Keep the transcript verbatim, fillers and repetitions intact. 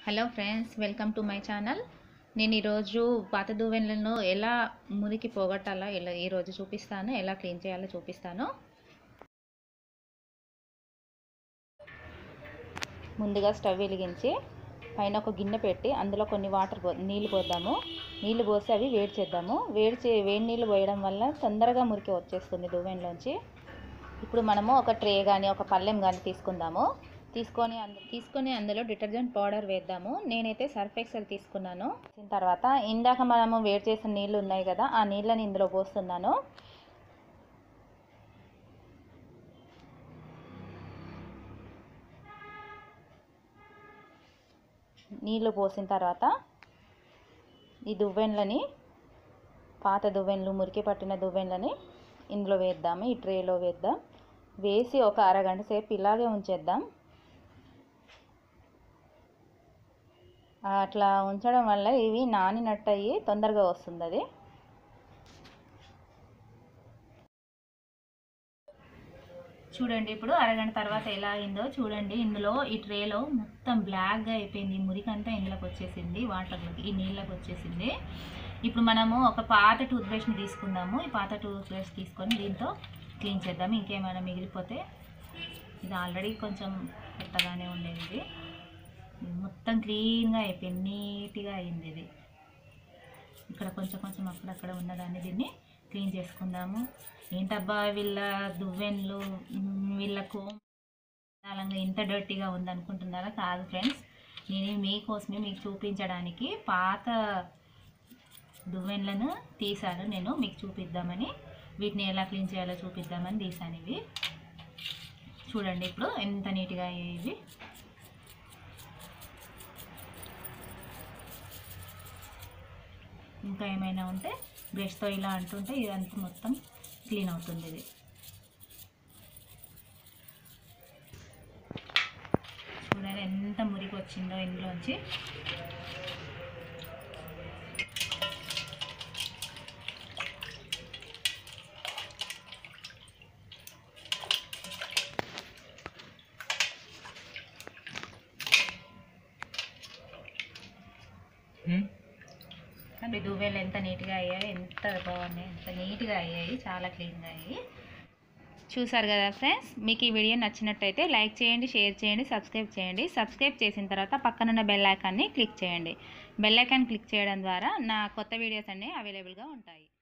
Hello friends, welcome to my channel. నేను ఈరోజు పాత దువ్వెనలను ఎలా మురికి పోగొట్టాలో ఎలా ఈరోజు చూపిస్తాను, ఎలా క్లీన్ చేయాలో చూపిస్తాను. ముందుగా స్టవ్ వెలిగించి పైన ఒక గిన్నె పెట్టి అందులో కొన్ని వాటర్ పో నీళ్ళు పోద్దాము. నీళ్ళు పోసి అవి వేడి చేద్దాము. వేడి చే వేడి నీళ్ళు పోయడం వల్ల తొందరగా మురికి వచ్చేస్తుంది దువ్వెనలోంచి. ఇప్పుడు మనము ఒక ట్రే కానీ ఒక పళ్ళెం కానీ తీసుకుందాము. తీసుకొని అందు తీసుకొని అందులో డిటర్జెంట్ పౌడర్ వేద్దాము. నేనైతే సర్ఫ్ ఎక్సెల్ తీసుకున్నాను. దీని తర్వాత ఇందాక మనము వేడి చేసిన నీళ్ళు ఉన్నాయి కదా, ఆ నీళ్ళని ఇందులో పోస్తున్నాను. నీళ్ళు పోసిన తర్వాత ఈ దువ్వెనలని, పాత దువ్వెనలు, మురికి పట్టిన దువ్వెనలని ఇందులో వేద్దాము. ఈ ట్రేలో వేద్దాం. వేసి ఒక అరగంట సేపు ఇలాగే ఉంచేద్దాం. అట్లా ఉంచడం వల్ల ఇవి నానినట్టు అయ్యి తొందరగా వస్తుంది అది. చూడండి ఇప్పుడు అరగంట తర్వాత ఎలా అయిందో చూడండి. ఇందులో ఈ ట్రేలో మొత్తం బ్లాక్గా అయిపోయింది. మురికి అంతా ఇందులోకి వచ్చేసింది, వాటర్లోకి, ఈ నీళ్ళకి వచ్చేసింది. ఇప్పుడు మనము ఒక పాత టూత్ బ్రష్ని తీసుకుందాము. ఈ పాత టూత్ బ్రష్ తీసుకొని దీంతో క్లీన్ చేద్దాము. ఇంకేమైనా మిగిలిపోతే, ఇది ఆల్రెడీ కొంచెం కొత్తగానే ఉండేది, ఇది మొత్తం క్లీన్గా అయిపోయింది, నీట్గా అయింది. ఇది ఇక్కడ కొంచెం కొంచెం అక్కడక్కడ ఉన్నదాన్ని దీన్ని క్లీన్ చేసుకుందాము. ఏంటబ్బా వీళ్ళ దువ్వెనలు, వీళ్ళకు కాలంగా ఇంత డర్టీగా ఉందనుకుంటున్నారా? కాదు ఫ్రెండ్స్, నేను మీకోసమే మీకు చూపించడానికి పాత దువ్వెనలను తీసాను. నేను మీకు చూపిద్దామని, వీటిని ఎలా క్లీన్ చేయాలో చూపిద్దామని తీసాను. ఇవి చూడండి ఇప్పుడు ఎంత నీట్గా అయ్యాయి. ఇవి ఇంకా ఏమైనా ఉంటే బ్రష్తో ఇలా అంటుంటే ఇదంతా మొత్తం క్లీన్ అవుతుంది. ఇది చూడండి ఎంత మురికి వచ్చిందో ఇందులోంచి. కానీ దువ్వెలు ఎంత నీట్గా అయ్యాయి, ఎంత బాగున్నాయి, ఎంత నీట్గా అయ్యాయి, చాలా క్లీన్గా అయ్యాయి. చూసారు కదా ఫ్రెండ్స్, మీకు ఈ వీడియో నచ్చినట్టయితే లైక్ చేయండి, షేర్ చేయండి, సబ్స్క్రైబ్ చేయండి. సబ్స్క్రైబ్ చేసిన తర్వాత పక్కనున్న బెల్ ఐకాన్ని క్లిక్ చేయండి. బెల్ ఐకాన్ క్లిక్ చేయడం ద్వారా నా కొత్త వీడియోస్ అన్నీ అవైలబుల్గా ఉంటాయి.